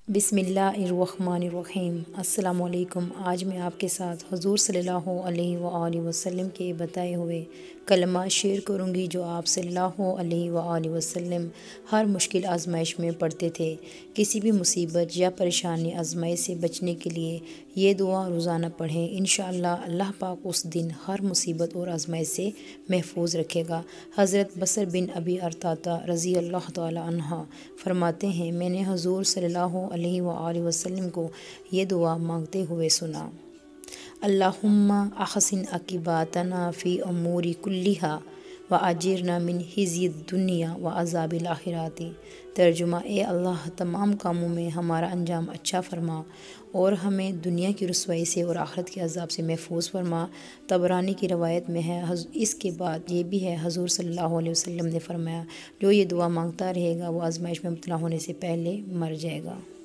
بسم اللہ الرحمن الرحیم۔ السلام علیکم۔ آج میں آپ کے ساتھ حضور صلی اللہ علیہ وآلہ وسلم کے بتائے ہوئے کلمہ شیئر کروں گی جو آپ صلی اللہ علیہ وآلہ وسلم ہر مشکل آزمائش میں پڑھتے تھے۔ کسی بھی مصیبت یا پریشانی آزمائش سے بچنے کے لیے یہ دعا روزانہ پڑھیں، انشاءاللہ اللہ پاک اس دن ہر مصیبت اور آزمائش سے محفوظ رکھے گا۔ حضرت بصر بن ابی ارطاطہ رضی اللہ تعالی عنہ فرماتے ہیں، میں نے حضور صلی اللہ علیہ وآلہ وسلم کو یہ دعا مانگتے ہوئے سنا: اللہم احسن عاقبتنا فی امور کلہا واجرنا من خزی الدنیا وعذاب الآخرۃ۔ ترجمہ: اے اللہ، تمام کاموں میں ہمارا انجام اچھا فرما اور ہمیں دنیا کی رسوائی سے اور آخرت کے عذاب سے محفوظ فرما۔ طبرانی کی روایت میں ہے، اس کے بعد یہ بھی ہے، حضور صلی اللہ علیہ وسلم نے فرمایا، جو یہ دعا مانگتا رہے گا وہ آزمائش میں مبتلا ہونے سے پہلے مر جائے گا۔